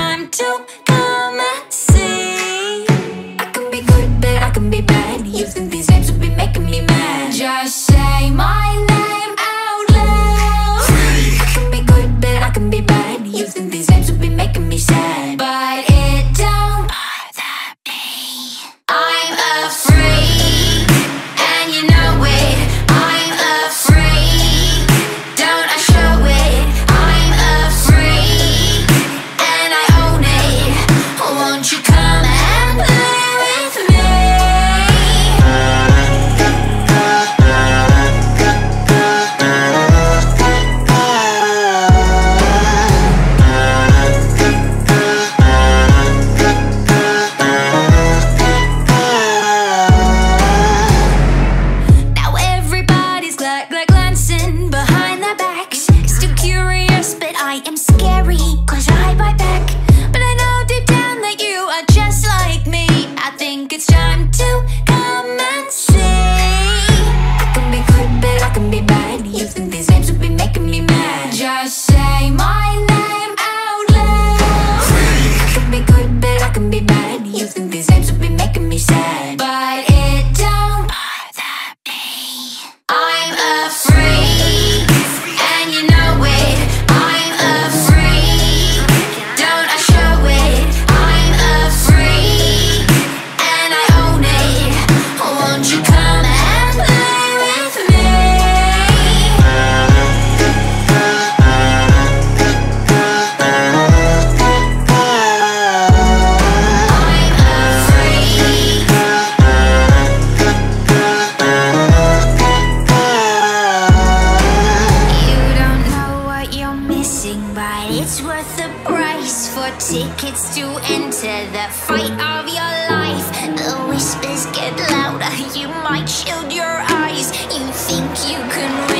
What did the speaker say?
time to come and see. I can be good, but I can be bad. You think these names will be making me mad? Just say my name out loud. I can be good, but I can be bad. You think these names will be making me sad, but it don't bother me. I'm a freak, and you know it. I'm a freak, don't I show it? I'm a freak, and I own it. Won't you come and play with me? Now everybody's glancing behind their backs. Still curious, but I am scary, cause I bite back. But I know deep down that you are just like me. I think it's time to come and see. I can be good, but I can be bad. You think these names will be making me mad? Just say my name out loud. I can be good, but I can be bad. You think these names will be making me sad, but it don't bother me. I'm a freak, and you know it. I'm a freak, don't I show it? I'm a freak, and I own it. Won't you come and play with me? I'm a freak. You don't know what you're missing, but it's worth the price for tickets to enter the fight of your life. The whispers get louder, you might shield your eyes. You think you can win.